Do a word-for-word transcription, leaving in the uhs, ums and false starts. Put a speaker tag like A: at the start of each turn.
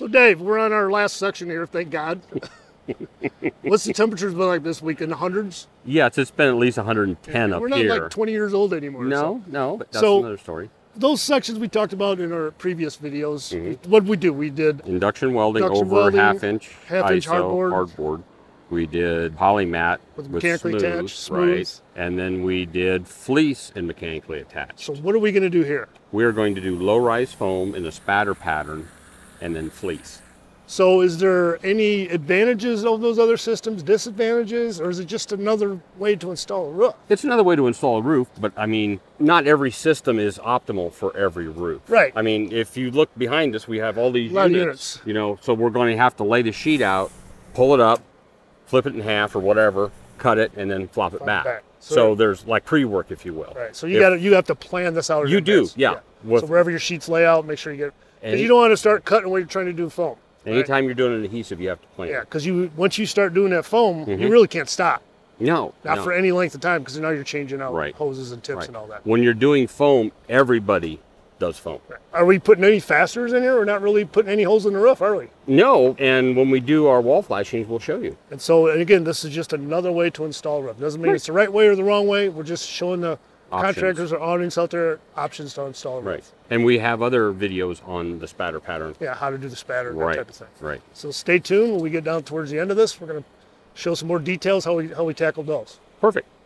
A: So Dave, we're on our last section here, thank God. What's the temperatures been like this week? In the hundreds?
B: Yeah, it's, it's been at least one hundred ten
A: yeah,
B: up
A: we're not
B: here.
A: like twenty years old anymore.
B: No,
A: so.
B: no, but that's
A: so,
B: another story.
A: Those sections we talked about in our previous videos,
B: Mm-hmm.
A: what did we do? We did
B: induction welding
A: induction
B: over
A: welding,
B: half inch
A: half inch
B: I S O
A: hardboard.
B: hardboard. We did polymat
A: with
B: with
A: mechanically
B: smooth,
A: attached, smooth.
B: right? And then we did fleece and mechanically attached.
A: So what are we going to do here?
B: We're going to do low-rise foam in a spatter pattern and then fleece.
A: So is there any advantages of those other systems, disadvantages, or is it just another way to install a roof?
B: It's another way to install a roof, but I mean, not every system is optimal for every roof.
A: Right.
B: I mean, if you look behind us, we have all these
A: units,
B: units, you know, so we're going to have to lay the sheet out, pull it up, flip it in half or whatever, cut it, and then flop it
A: flop
B: back.
A: It back.
B: So,
A: So
B: there's like pre-work, if you will.
A: Right. So you got to you have to plan this out. In
B: You
A: advance.
B: do, yeah.
A: yeah.
B: With,
A: so wherever your sheets lay out, make sure you get. Because
B: Any-
A: you don't want to start cutting when you're trying to do foam.
B: anytime
A: right?
B: you're doing an adhesive, you have to plan.
A: Yeah, because you once you start doing that foam,
B: Mm-hmm.
A: you really can't stop.
B: No,
A: Not
B: no.
A: for any length of time, because now you're changing out
B: Right.
A: hoses and tips
B: Right.
A: and all that.
B: When you're doing foam, everybody does foam.
A: Are we putting any fasteners in here? We're not really putting any holes in the roof, are we?
B: No, and when we do our wall flashings, we'll show you.
A: And so, and again, this is just another way to install a roof. Doesn't mean it's the right way or the wrong way. We're just showing the
B: Options.
A: contractors or audience out there options to install a roof.
B: Right. And we have other videos on the spatter pattern.
A: Yeah, how to do the spatter, and
B: Right.
A: that type of thing.
B: Right.
A: So stay tuned. When we get down towards the end of this, we're going to show some more details how we how we tackled those.
B: Perfect.